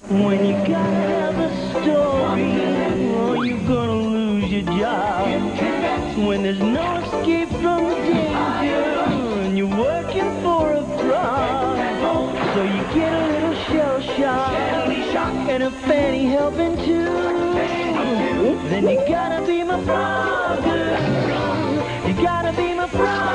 When you gotta have a story, or you're gonna lose your job. When there's no escape from the danger, and you're working for a fraud. So you get a little shell shock, and a fanny helping too. Then you gotta be my frog. You gotta be my frog.